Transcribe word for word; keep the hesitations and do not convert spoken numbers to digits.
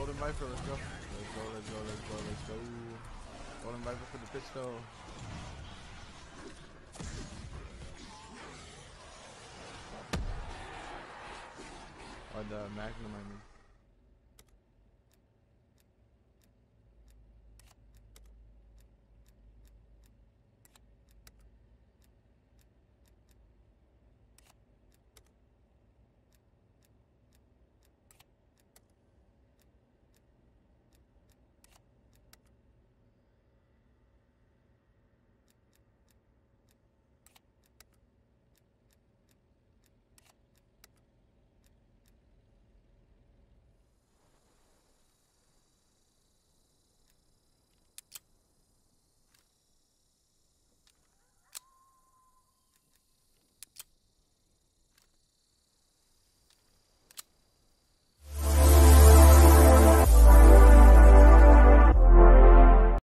Golden Viper, let's go. Let's go, let's go, let's go, let's go. Golden Viper for the pistol. Or the Magnum, I mean.